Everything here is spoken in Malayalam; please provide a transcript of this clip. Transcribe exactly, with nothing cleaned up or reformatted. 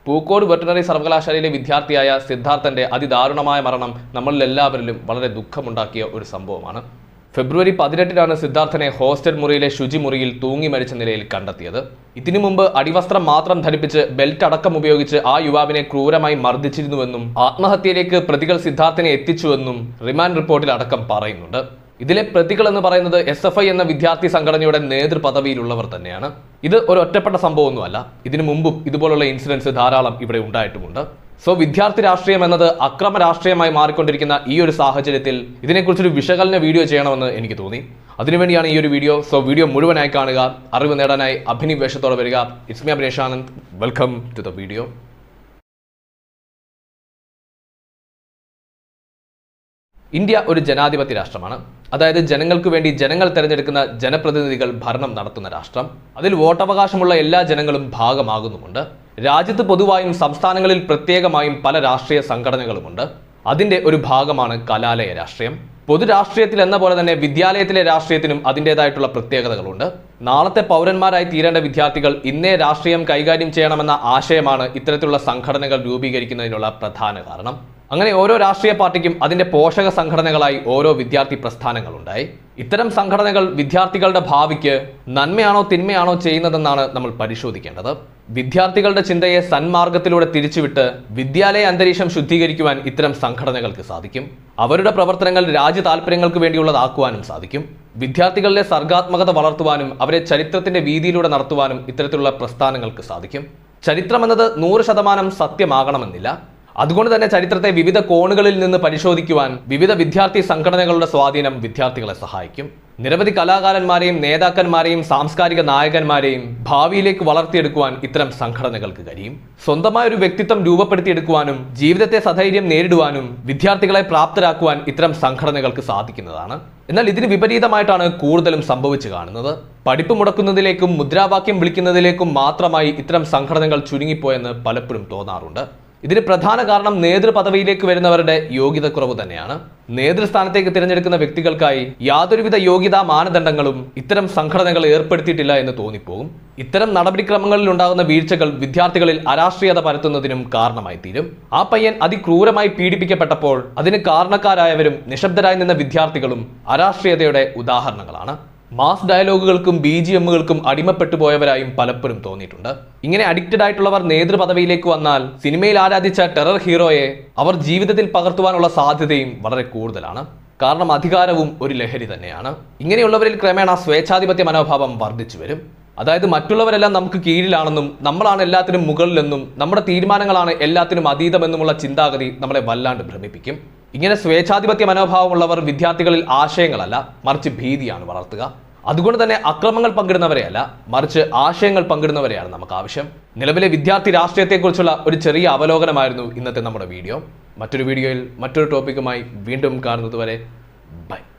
പൂക്കോട് വെറ്ററിനറി സർവകലാശാലയിലെ വിദ്യാർത്ഥിയായ സിദ്ധാർത്ഥന്റെ അതിദാരുണമായ മരണം നമ്മളിൽ എല്ലാവരിലും വളരെ ദുഃഖമുണ്ടാക്കിയ ഒരു സംഭവമാണ്. ഫെബ്രുവരി പതിനെട്ടിനാണ് സിദ്ധാർത്ഥനെ ഹോസ്റ്റൽ മുറിയിലെ ശുചിമുറിയിൽ തൂങ്ങി മരിച്ച നിലയിൽ കണ്ടെത്തിയത്. ഇതിനു മുമ്പ് അടിവസ്ത്രം മാത്രം ധരിപ്പിച്ച് ബെൽറ്റ് അടക്കം ഉപയോഗിച്ച് ആ യുവാവിനെ ക്രൂരമായി മർദ്ദിച്ചിരുന്നുവെന്നും ആത്മഹത്യയിലേക്ക് പ്രതികൾ സിദ്ധാർത്ഥനെ എത്തിച്ചുവെന്നും റിമാൻഡ് റിപ്പോർട്ടിൽ അടക്കം പറയുന്നുണ്ട്. ഇതിലെ പ്രതികൾ എന്ന് പറയുന്നത് എസ് എഫ് ഐ എന്ന വിദ്യാർത്ഥി സംഘടനയുടെ നേതൃപദവിയിലുള്ളവർ തന്നെയാണ്. ഇത് ഒരു ഒറ്റപ്പെട്ട സംഭവമൊന്നുമല്ല. ഇതിനു മുമ്പും ഇതുപോലുള്ള ഇൻസിഡൻസ് ധാരാളം ഇവിടെ ഉണ്ടായിട്ടുമുണ്ട്. സോ വിദ്യാർത്ഥി രാഷ്ട്രീയം എന്നത് അക്രമ രാഷ്ട്രീയമായി മാറിക്കൊണ്ടിരിക്കുന്ന ഈ ഒരു സാഹചര്യത്തിൽ ഇതിനെക്കുറിച്ചൊരു വിശകലന വീഡിയോ ചെയ്യണമെന്ന് എനിക്ക് തോന്നി. അതിനുവേണ്ടിയാണ് ഈ ഒരു വീഡിയോ. സോ വീഡിയോ മുഴുവനായി കാണുക, അറിവ് നേടാനായി അഭിനിവേശത്തോടെ വരിക. It's me Abhinesh Anand. Welcome to the video. India ഒരു ജനാധിപത്യ രാഷ്ട്രമാണ്. അതായത് ജനങ്ങൾക്ക് വേണ്ടി ജനങ്ങൾ തിരഞ്ഞെടുക്കുന്ന ജനപ്രതിനിധികൾ ഭരണം നടത്തുന്ന രാഷ്ട്രം. അതിൽ വോട്ടവകാശമുള്ള എല്ലാ ജനങ്ങളും ഭാഗമാകുന്നുമുണ്ട്. രാജ്യത്ത് പൊതുവായും സംസ്ഥാനങ്ങളിൽ പ്രത്യേകമായും പല രാഷ്ട്രീയ സംഘടനകളുമുണ്ട്. അതിൻ്റെ ഒരു ഭാഗമാണ് കലാലയ രാഷ്ട്രീയം. പൊതുരാഷ്ട്രീയത്തിൽ എന്ന പോലെ തന്നെ വിദ്യാലയത്തിലെ രാഷ്ട്രീയത്തിനും അതിൻ്റെതായിട്ടുള്ള പ്രത്യേകതകളുണ്ട്. നാളത്തെ പൗരന്മാരായി തീരേണ്ട വിദ്യാർത്ഥികൾ ഇന്നേ രാഷ്ട്രീയം കൈകാര്യം ചെയ്യണമെന്ന ആശയമാണ് ഇത്തരത്തിലുള്ള സംഘടനകൾ രൂപീകരിക്കുന്നതിനുള്ള പ്രധാന കാരണം. അങ്ങനെ ഓരോ രാഷ്ട്രീയ പാർട്ടിക്കും അതിന്റെ പോഷക സംഘടനകളായി ഓരോ വിദ്യാർത്ഥി പ്രസ്ഥാനങ്ങളുണ്ടായി. ഇത്തരം സംഘടനകൾ വിദ്യാർത്ഥികളുടെ ഭാവിക്ക് നന്മയാണോ തിന്മയാണോ ചെയ്യുന്നതെന്നാണ് നമ്മൾ പരിശോധിക്കേണ്ടത്. വിദ്യാർത്ഥികളുടെ ചിന്തയെ സന്മാർഗത്തിലൂടെ തിരിച്ചുവിട്ട് വിദ്യാലയ അന്തരീക്ഷം ശുദ്ധീകരിക്കുവാൻ ഇത്തരം സംഘടനകൾക്ക് സാധിക്കും. അവരുടെ പ്രവർത്തനങ്ങൾ രാജ്യ താല്പര്യങ്ങൾക്ക് വേണ്ടിയുള്ളതാക്കുവാനും സാധിക്കും. വിദ്യാർത്ഥികളിലെ സർഗാത്മകത വളർത്തുവാനും അവരെ ചരിത്രത്തിന്റെ വീതിയിലൂടെ നടത്തുവാനും ഇത്തരത്തിലുള്ള പ്രസ്ഥാനങ്ങൾക്ക് സാധിക്കും. ചരിത്രം എന്നത് നൂറ് ശതമാനം സത്യമാകണമെന്നില്ല. അതുകൊണ്ട് തന്നെ ചരിത്രത്തെ വിവിധ കോണുകളിൽ നിന്ന് പരിശോധിക്കുവാൻ വിവിധ വിദ്യാർത്ഥി സംഘടനകളുടെ സ്വാധീനം വിദ്യാർത്ഥികളെ സഹായിക്കും. നിരവധി കലാകാരന്മാരെയും നേതാക്കന്മാരെയും സാംസ്കാരിക നായകന്മാരെയും ഭാവിയിലേക്ക് വളർത്തിയെടുക്കുവാൻ ഇത്തരം സംഘടനകൾക്ക് കഴിയും. സ്വന്തമായ ഒരു വ്യക്തിത്വം രൂപപ്പെടുത്തിയെടുക്കുവാനും ജീവിതത്തെ സധൈര്യം നേരിടുവാനും വിദ്യാർത്ഥികളെ പ്രാപ്തരാക്കുവാൻ ഇത്തരം സംഘടനകൾക്ക് സാധിക്കുന്നതാണ്. എന്നാൽ ഇതിന് വിപരീതമായിട്ടാണ് കൂടുതലും സംഭവിച്ചു കാണുന്നത്. പഠിപ്പ് മുടക്കുന്നതിലേക്കും മുദ്രാവാക്യം വിളിക്കുന്നതിലേക്കും മാത്രമായി ഇത്തരം സംഘടനകൾ ചുരുങ്ങിപ്പോയെന്ന് പലപ്പോഴും തോന്നാറുണ്ട്. ഇതിന് പ്രധാന കാരണം നേതൃപദവിയിലേക്ക് വരുന്നവരുടെ യോഗ്യത കുറവ് തന്നെയാണ്. നേതൃസ്ഥാനത്തേക്ക് തിരഞ്ഞെടുക്കുന്ന വ്യക്തികൾക്കായി യാതൊരുവിധ യോഗ്യതാ മാനദണ്ഡങ്ങളും ഇത്തരം സംഘടനകൾ ഏർപ്പെടുത്തിയിട്ടില്ല എന്ന് തോന്നിപ്പോകും. ഇത്തരം നടപടിക്രമങ്ങളിൽ ഉണ്ടാകുന്ന വീഴ്ചകൾ വിദ്യാർത്ഥികളിൽ അരാഷ്ട്രീയത പരത്തുന്നതിനും കാരണമായി തീരും. ആ പയ്യൻ അതിക്രൂരമായി പീഡിപ്പിക്കപ്പെട്ടപ്പോൾ അതിന് കാരണക്കാരായവരും നിശബ്ദരായി നിന്ന വിദ്യാർത്ഥികളും അരാഷ്ട്രീയതയുടെ ഉദാഹരണങ്ങളാണ്. മാസ് ഡയലോഗുകൾക്കും ബി ജി എമ്മുകൾക്കും അടിമപ്പെട്ടു പോയവരായും പലപ്പോഴും തോന്നിയിട്ടുണ്ട്. ഇങ്ങനെ അഡിക്റ്റഡ് ആയിട്ടുള്ളവർ നേതൃപദവിയിലേക്ക് വന്നാൽ സിനിമയിൽ ആരാധിച്ച ടെറർ ഹീറോയെ അവർ ജീവിതത്തിൽ പകർത്തുവാനുള്ള സാധ്യതയും വളരെ കൂടുതലാണ്. കാരണം അധികാരവും ഒരു ലഹരി തന്നെയാണ്. ഇങ്ങനെയുള്ളവരിൽ ക്രമേണ സ്വേച്ഛാധിപത്യ മനോഭാവം വർദ്ധിച്ചു വരും. അതായത് മറ്റുള്ളവരെല്ലാം നമുക്ക് കീഴിലാണെന്നും നമ്മളാണ് എല്ലാത്തിനും മുകളിലെന്നും നമ്മുടെ തീരുമാനങ്ങളാണ് എല്ലാത്തിനും അതീതമെന്നുമുള്ള ചിന്താഗതി നമ്മളെ വല്ലാണ്ട് ഭ്രമിപ്പിക്കും. ഇങ്ങനെ സ്വേച്ഛാധിപത്യ മനോഭാവമുള്ളവർ വിദ്യാർത്ഥികളിൽ ആശയങ്ങളല്ല മറിച്ച് ഭീതിയാണ് വളർത്തുക. അതുകൊണ്ട് തന്നെ അക്രമങ്ങൾ പങ്കിടുന്നവരെയല്ല മറിച്ച് ആശയങ്ങൾ പങ്കിടുന്നവരെയാണ് നമുക്ക് ആവശ്യം. നിലവിലെ വിദ്യാർത്ഥി രാഷ്ട്രീയത്തെക്കുറിച്ചുള്ള ഒരു ചെറിയ അവലോകനമായിരുന്നു ഇന്നത്തെ നമ്മുടെ വീഡിയോ. മറ്റൊരു വീഡിയോയിൽ മറ്റൊരു ടോപ്പിക്കുമായി വീണ്ടും കാണുന്നതുവരെ ബൈ.